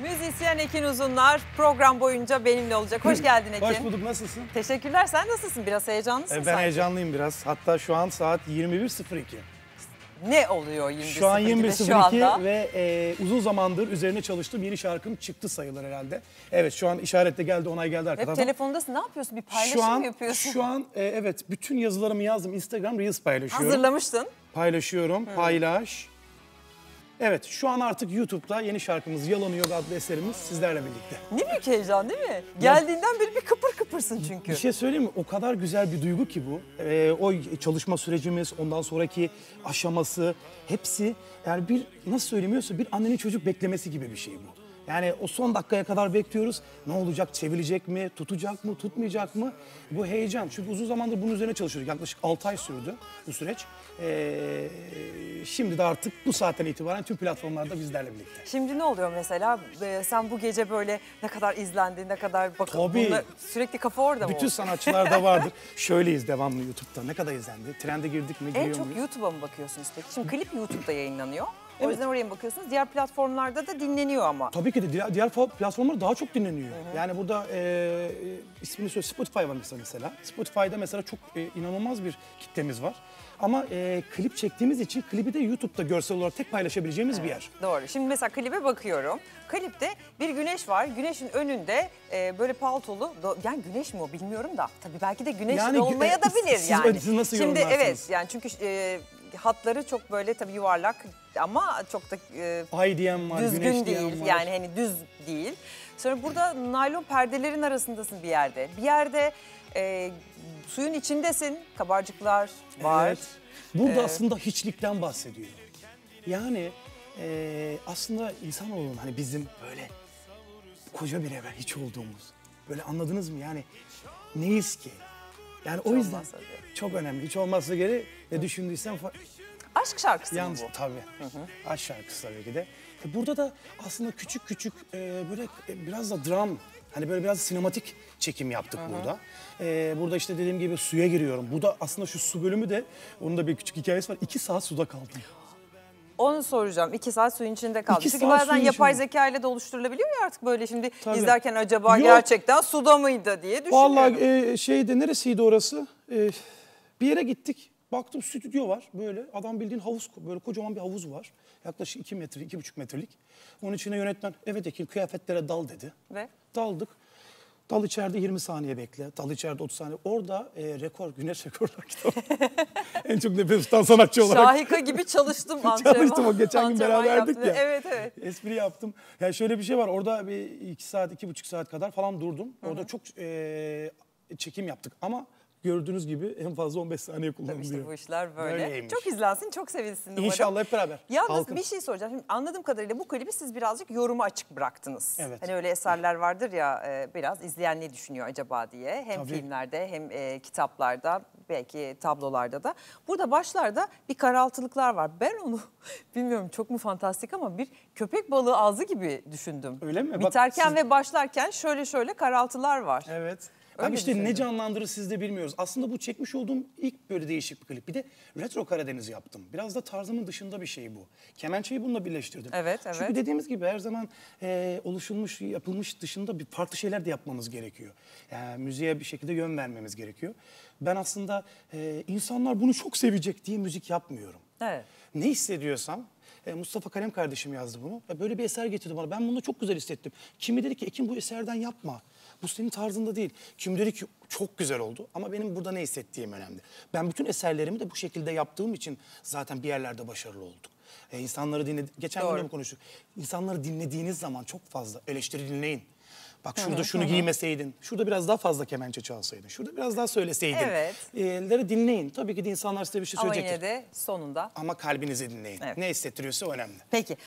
Müzisyen Ekin Uzunlar program boyunca benimle olacak. Hoş geldin Ekin. Hoş bulduk, nasılsın? Teşekkürler, sen nasılsın? Biraz heyecanlısın Ben sanki. heyecanlıyım biraz. Hatta şu an saat 21.02. Ne oluyor 21.02'de Şu an 21.02 anda? ve uzun zamandır üzerine çalıştığım yeni şarkım çıktı sayılır herhalde. Evet, şu an işarette geldi, onay geldi arkadan. Hep telefondasın, ne yapıyorsun? Bir paylaşım mı yapıyorsun? Şu an evet, bütün yazılarımı yazdım. Instagram Reels paylaşıyorum. Hazırlamıştın. Paylaşıyorum, paylaş. Evet, şu an artık YouTube'da yeni şarkımız Yalanı Yok adlı eserimiz sizlerle birlikte. Ne büyük heyecan değil mi? Geldiğinden beri bir kıpır kıpırsın çünkü. Bir şey söyleyeyim mi? O kadar güzel bir duygu ki bu. O çalışma sürecimiz, ondan sonraki aşaması, hepsi yani bir nasıl söylemiyorsa bir annenin çocuk beklemesi gibi bir şey bu. Yani o son dakikaya kadar bekliyoruz. Ne olacak? Çevirecek mi? Tutacak mı? Tutmayacak mı? Bu heyecan. Çünkü uzun zamandır bunun üzerine çalışıyorduk. Yaklaşık 6 ay sürdü bu süreç. Şimdi de artık bu saatten itibaren tüm platformlarda bizlerle birlikte. Şimdi ne oluyor mesela? Sen bu gece böyle ne kadar izlendi, ne kadar Tabii. Sürekli kafa orada mı? Bütün sanatçılarda vardır. Şöyleyiz devamlı YouTube'da. Ne kadar izlendi? Trende girdik mi? En Giriyor çok muyuz? YouTube'a mı bakıyorsunuz peki? Şimdi klip YouTube'da yayınlanıyor. O Evet. yüzden oraya mı bakıyorsunuz? Diğer platformlarda da dinleniyor ama. Tabii ki de diğer platformlar daha çok dinleniyor. Yani burada ismini söyle, Spotify var mesela. Spotify'da mesela çok inanılmaz bir kitlemiz var. Ama klip çektiğimiz için klibi de YouTube'da görsel olarak tek paylaşabileceğimiz bir yer. Doğru. Şimdi mesela klibe bakıyorum. Klipte bir güneş var. Güneşin önünde böyle paltolu, yani güneş mi o bilmiyorum da. Tabii belki de güneş Yani olmaya da bilir yani. Siz nasıl Şimdi yorumlarsınız? evet yani çünkü hatları çok böyle tabii yuvarlak ama çok da Ay diyen var, güneş düzgün diyen değil. var. Yani hani düz değil. Sonra burada naylon perdelerin arasındasın bir yerde. Bir yerde suyun içindesin. Kabarcıklar var. Evet. Burada aslında hiçlikten bahsediyor. Yani aslında insanoğlunun hani bizim böyle koca bir evren hiç olduğumuz. Böyle anladınız mı? Yani neyiz ki? Yani o yüzden olmazsa diyor. çok önemli. Hiç olmazsa geri ne düşündüysen Aşk şarkısı mı yalnız bu? tabii. Aşk şarkısı tabii ki de. Burada da aslında küçük küçük böyle biraz da dram, hani böyle biraz sinematik çekim yaptık burada. Burada işte dediğim gibi suya giriyorum. Bu da aslında şu su bölümü de, onun da bir küçük hikayesi var. 2 saat suda kaldım. Onu soracağım. 2 saat suyun içinde kaldı. 2 Çünkü saat bazen suyun yapay içinde. zeka ile de oluşturulabiliyor ya artık böyle şimdi Tabii. izlerken acaba Yok. gerçekten suda mıydı diye düşünüyorum. Vallahi şeyde neresiydi orası? Bir yere gittik. Baktım stüdyo var böyle. Adam bildiğin havuz, böyle kocaman bir havuz var. Yaklaşık 2 metre, 2,5 metrelik. Onun içine yönetmen evet Ekin kıyafetlere dal dedi. Ve? Daldık. Dal içeride 20 saniye bekle. Dal içeride 30 saniye. Orada Güneş Rekorlar kitabı. En çok nefes tutan sanatçı olarak. Şahika gibi çalıştım antrenman. Çalıştım, o geçen gün antrenman beraberdik yaptım. ya. Evet evet. Espri yaptım. Yani şöyle bir şey var. Orada bir 2 saat, 2,5 saat kadar falan durdum. Orada çok çekim yaptık ama gördüğünüz gibi en fazla 15 saniye kullanılıyor. Tabii işte bu işler böyle. Böyleymiş. Çok izlensin, çok sevilsin umarım. İnşallah hep beraber. Yalnız Halkın. bir şey soracağım. Şimdi anladığım kadarıyla bu klibi siz birazcık yoruma açık bıraktınız. Evet. Hani öyle eserler vardır ya biraz izleyen ne düşünüyor acaba diye. Hem Tabii. filmlerde hem kitaplarda belki tablolarda da. Burada başlarda bir karaltılıklar var. Ben onu bilmiyorum çok mu fantastik ama bir köpek balığı ağzı gibi düşündüm. Öyle mi? Bak, Biterken ve başlarken şöyle karaltılar var. Evet. Öyle Abi işte düşündüm. ne canlandırır siz de bilmiyoruz. Aslında bu çekmiş olduğum ilk böyle değişik bir klip. Bir de retro Karadeniz yaptım. Biraz da tarzımın dışında bir şey bu. Kemençeyi bununla birleştirdim. Evet. Çünkü dediğimiz gibi her zaman oluşulmuş, yapılmış dışında bir farklı şeyler de yapmamız gerekiyor. Yani müziğe bir şekilde yön vermemiz gerekiyor. Ben aslında insanlar bunu çok sevecek diye müzik yapmıyorum. Evet. Ne hissediyorsam, Mustafa Kalem kardeşim yazdı bunu. Böyle bir eser getirdi bana. Ben bunu çok güzel hissettim. Kimi dedi ki Ekin bu eserden yapma. Bu senin tarzında değil. Kimi dedi ki çok güzel oldu ama benim burada ne hissettiğim önemli. Ben bütün eserlerimi de bu şekilde yaptığım için zaten bir yerlerde başarılı olduk. İnsanları geçen gün de konuştuk. İnsanları dinlediğiniz zaman çok fazla eleştiri dinleyin. Bak şurada şunu giymeseydin, şurada biraz daha fazla kemençe çalsaydın, şurada biraz daha söyleseydin. Evet. Dinleyin. Tabii ki de insanlar size bir şey Ama söyleyecektir. yine de sonunda. Ama kalbinizi dinleyin. Evet. Ne hissettiriyorsa o önemli. Peki.